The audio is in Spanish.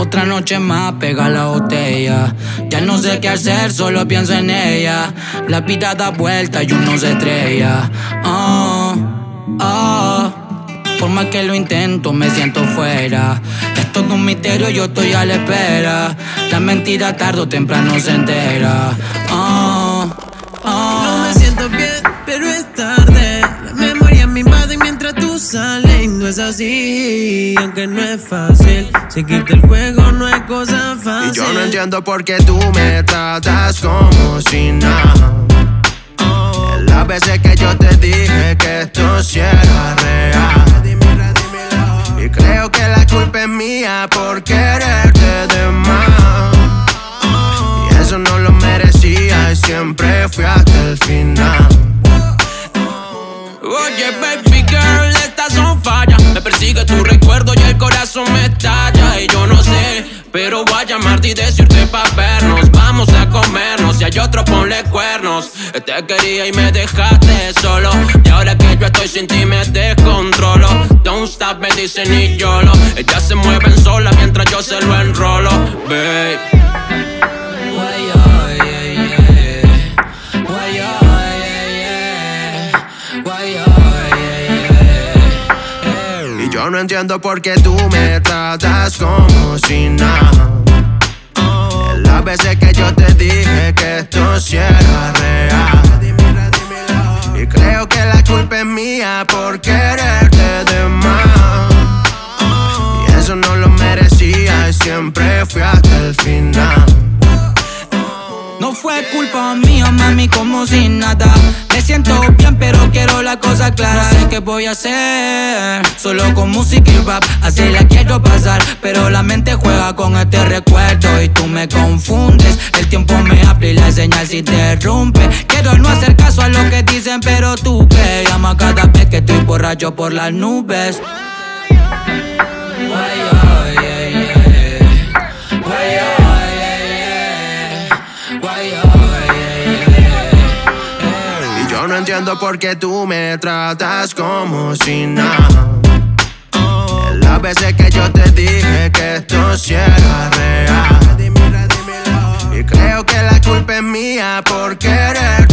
Otra noche más, pega la botella. Ya no sé qué hacer, solo pienso en ella. La vida da vuelta y uno se estrella. Por más que lo intento, me siento fuera. Es todo un misterio, yo estoy a la espera. La mentira tarde o temprano se entera. No me siento bien, pero es tarde. La memoria me invade mientras tú sales. Y no es así, aunque no es fácil. Seguirte el juego no es cosa fácil. Y yo no entiendo por qué tú me tratas como si nada. Las veces que yo te dije que esto sí era real. Y creo que la culpa es mía por quererte de más. Y eso no lo merecía y siempre fui hasta el final. Oye, baby girl, estas son fallas. Me persigue tu recuerdo y el corazón me estalla. Y yo no sé, pero voy a llamarte y decirte pa' vernos. Vamos a comernos, si hay otro ponle cuernos. Te quería y me dejaste solo. Y ahora que yo estoy sin ti me descontrolo. Don't stop, me dice ni YOLO. Ellas se mueven solas mientras yo se lo enrolo, babe. Y yo no entiendo por qué tú me tratas como si nada. Las veces que yo te dije que esto sí era real. Y creo que la culpa es mía por quererte de más. Y eso no lo merecía y siempre fui hasta el final. No fue culpa mía, mami, como si nada. Me siento bien, pero quiero la cosa clara. No sé qué voy a hacer, solo con música y rap. Así la quiero pasar, pero la mente juega con este recuerdo. Y tú me confundes, el tiempo me habla y la señal se interrumpe. Quiero no hacer caso a lo que dicen, pero tú que llama cada vez que estoy borracho por las nubes. Y yo no entiendo por qué tú me tratas como si nada. Las veces que yo te dije que esto sí era real. Y creo que la culpa es mía por querer